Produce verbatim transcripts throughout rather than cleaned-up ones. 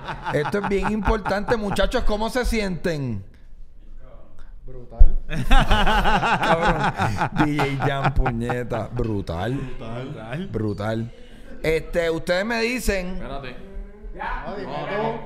Esto es bien importante, muchachos. ¿Cómo se sienten? Brutal. Cabrón. D J Jan, puñeta. Brutal. Brutal. Brutal. Este, ustedes me dicen. Espérate. No, dime tú.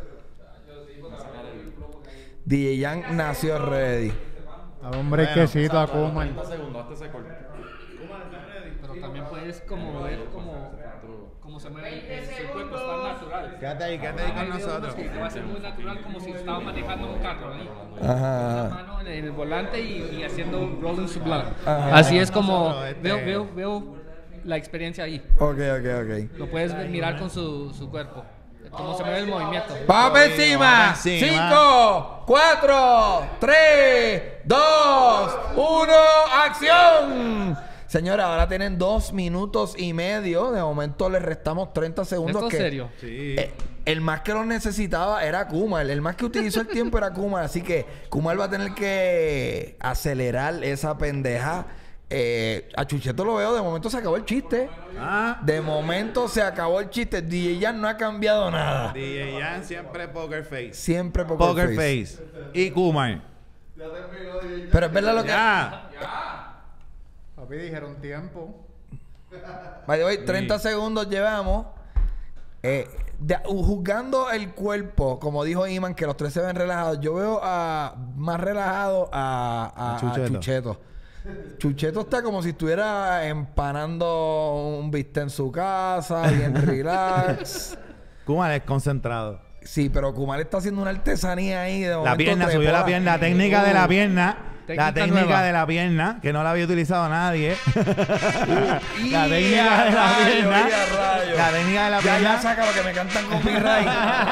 D J Jan nació ready. Al hombre quesito a Kuma. treinta segundos, hazte ese corte. Pero también puedes como ver como, como se mueve el, su cuerpo, está natural. Quédate ahí, quédate ahí con Hay nosotros. unos que va a ser muy natural, como si estaba manejando un carro ahí. Ajá. La mano en el volante y, y haciendo rolling su blood. Ajá. Así es como Nosotros, este- veo, veo, veo la experiencia ahí. Ok, ok, ok. Lo puedes ver- mirar con su, su cuerpo. Cómo se mueve el movimiento. ¡Vamos para encima! Vamos encima. Cinco, cuatro, tres, dos, uno, ¡acción! Señora, ahora tienen dos minutos y medio. De momento les restamos treinta segundos. ¿Esto es que, serio? Sí. eh, el más que lo necesitaba era Kumar. El más que utilizó el tiempo era Kumar. Así que Kumar va a tener que acelerar esa pendeja. Eh, a Chucheto lo veo, de momento se acabó el chiste. Ah. De momento se acabó el chiste. D J Jan no ha cambiado nada. D J Jan siempre poker face. Siempre poker, Poker face. face. Y Kumar. Pero es verdad lo que... Ya. Papi, dijeron tiempo. By the way, treinta segundos llevamos. Eh, de- uh, juzgando el cuerpo, como dijo Iman, que los tres se ven relajados. Yo veo a más relajado a, a- A Chucheto. a Chucheto. Chucheto está como si estuviera empanando un bistec en su casa, bien relax. Kumar es concentrado. Sí, pero Kumar está haciendo una artesanía ahí. De La momento pierna, trepó subió la pierna. La técnica de la pierna. Técnica La técnica nueva. de la pierna, que no la había utilizado nadie. Y La a técnica de la rayo, pierna. y a rayo. La técnica de la Ya, pierna. ya saca lo que me cantan copyright.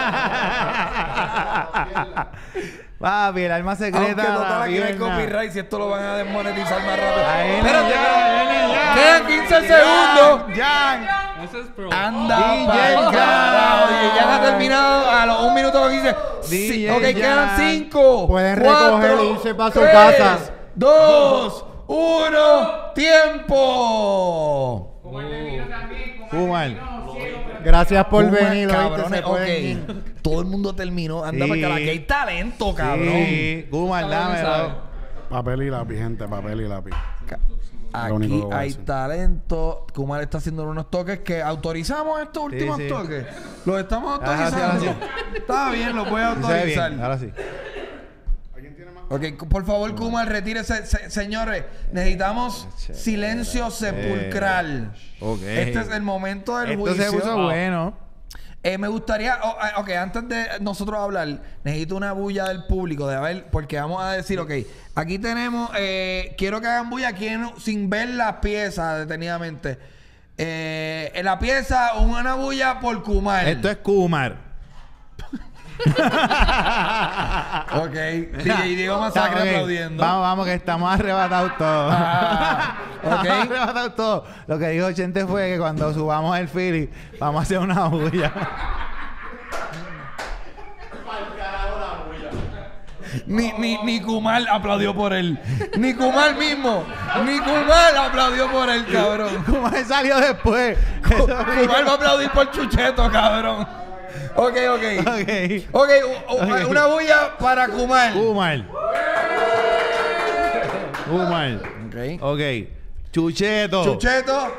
Papi, el alma secreta. Aunque no te la la quieren pierna. copyright, si esto lo van a desmonetizar más rápido. Ahí viene Espérate, ya, espérate. ahí viene ya. Quedan quince segundos. Ya. Eso es pro. Anda, D J pa'l Jan. carajo. D J Jan ha terminado a los un minuto con quince. Sí, D J ok, quedan Jan. cinco. Pueden cuatro, recoger e irse pa' su tres, casa. dos, uno, tiempo. Kumar. Gracias por Kumar, venir. ¿oíste? cabrones, Se pueden ir. ok. Todo el mundo terminó. Anda Sí. para acá. Aquí hay talento, cabrón. Sí, Kumar, dámelo. Papel y lápiz, gente, papel y lápiz. Lo único Aquí que voy a hay decir. talento. Kumar está haciendo unos toques que autorizamos estos últimos sí. toques. Los estamos Ahora sí, autorizando. ahora Está bien, los voy a Sí se ve bien, autorizar. ahora sí. Ok, por favor, Kumar, retírese. Se- señores, necesitamos silencio sepulcral. Ok. Este es el momento del Esto juicio. se puso bueno. Eh, me gustaría, oh, ah, ok, antes de nosotros hablar, necesito una bulla del público, de ver, porque vamos a decir, ok, aquí tenemos, eh, quiero que hagan bulla aquí en- sin ver las piezas detenidamente. Eh, en la pieza, una bulla por Kumar. Esto es Kumar. Ok, D J Diego Masacre Ok, aplaudiendo. Vamos, vamos, que estamos arrebatados todos. Ah, ok. Estamos arrebatados todos. Lo que dijo Chente fue que cuando subamos el Philly, vamos a hacer una bulla. Ni, ni, ni Kumar aplaudió por él. Ni Kumar mismo. Ni Kumar aplaudió por él, cabrón. Kumar salió después. Eso fue- Kumar va a aplaudir por Chucheto, cabrón. Ok, ok. Ok. Ok, u- u- Ok. una bulla para Kumar. Kumar. Kumar. Ok. Ok. Chucheto. Chucheto.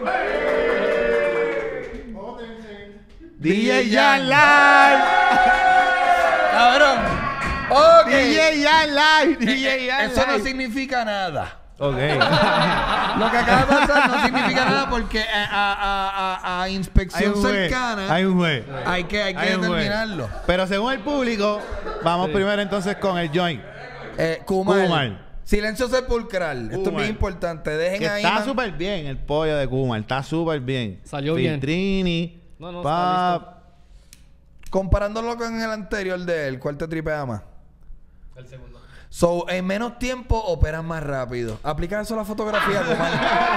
D J Jan Live. Cabrón. Ok. D J Jan Live. D J Jan Eso no Live. significa nada. Ok. Lo que acaba de pasar no significa nada porque a, a, a, a, a Hay inspección un juez. cercana Hay un juez. hay que, hay que Hay un juez. determinarlo. Pero según el público, vamos primero entonces con el joint. Eh, Kumar. Kumar. Silencio sepulcral. Esto es Kumar. bien importante. Dejen Que ahí. está man. súper bien el pollo de Kumar. Está súper bien. Salió bien. Filtrini. No, no, pap. está Comparándolo con el anterior de él, ¿cuál te tripea más? El segundo. So, en menos tiempo operas más rápido. Aplica eso a la fotografía, Kumar.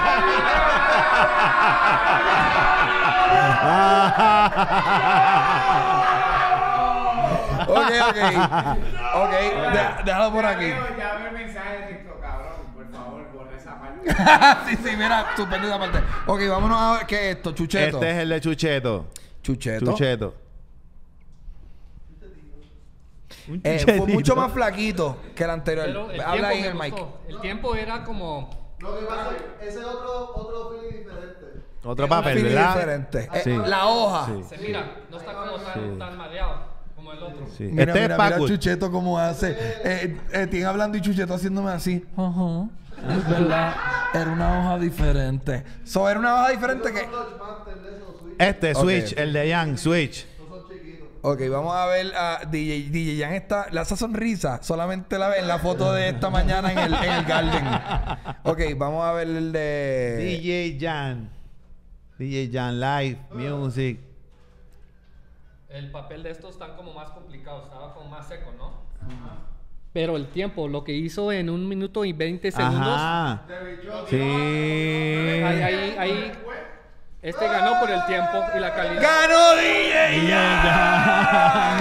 Ok, ok. Ok, de- déjalo por aquí. Ya ve el mensaje de texto, cabrón. Por favor, borra esa parte. Sí, sí, mira, suspende esa parte. Ok, vámonos a ver qué es esto, Chucheto. Este es el de Chucheto. Chucheto. Chucheto. Un Eh, fue chuchetito. mucho más flaquito que el anterior. Pero el Habla ahí en tiempo el me mic. gustó. El tiempo era como... Lo que pasa es que ese es otro, otro feeling diferente. Otro papel, Feeling ¿verdad? diferente. Eh, Sí. La hoja. Sí. Se mira, no está como tan, Sí. tan mareado como el otro. Sí. Mira, Este mira, es mira Paco. Chucheto cómo hace. Eh, eh, Tien hablando y Chucheto haciéndome así. Ajá. Es verdad. Era una hoja diferente. So, era una hoja diferente que... Los Master de esos Switch, Este, Ok. Switch, el de Young, Switch. no son chiquitos. Ok, vamos a ver a D J. D J Jan está... La esa sonrisa solamente la ve en la foto de esta mañana en el, en el Garden. Ok, vamos a ver el de... D J Jan. D J Jan Live, Music. El papel de estos están como más complicados, estaba como más seco, ¿no? Pero el tiempo, lo que hizo en un minuto y veinte segundos, Ajá. Sí. ahí, ahí, ahí, este ganó por el tiempo y la calidad. ¡Ganó D J Jan!